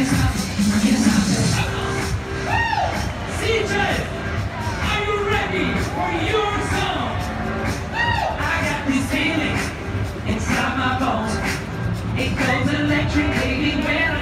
CJ, are you ready for your song? I got this feeling inside my bones. It goes electric, baby, when